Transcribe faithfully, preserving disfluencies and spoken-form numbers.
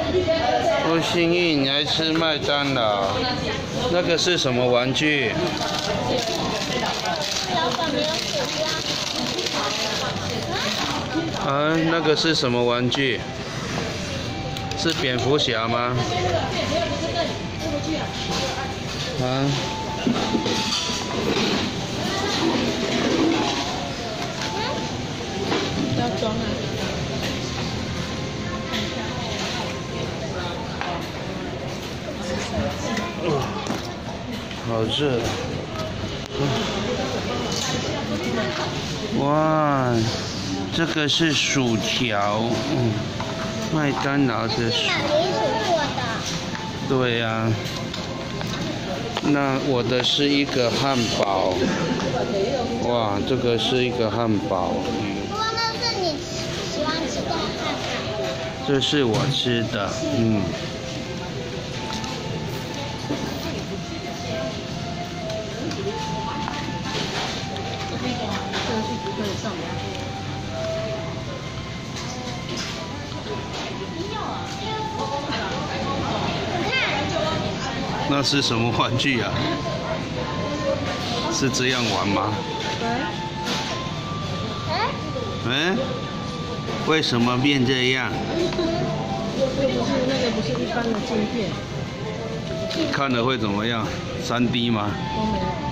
不幸运，你还吃麦当劳？那个是什么玩具？ 老板没有写标。 啊，那个是什么玩具？是蝙蝠侠吗？啊？ 不要装啊！ 好热！哇，这个是薯条，嗯，麦当劳的薯。 是马铃薯做的。 对呀、啊。那我的是一个汉堡。哇，这个是一个汉堡。 不过那是你喜欢吃的汉堡。 这是我吃的，嗯。那是什么玩具啊？是这样玩吗？嗯？为什么变这样？ 又不是那个，不是一般的镜片。 看了会怎么样？三 D 吗？ 都没有。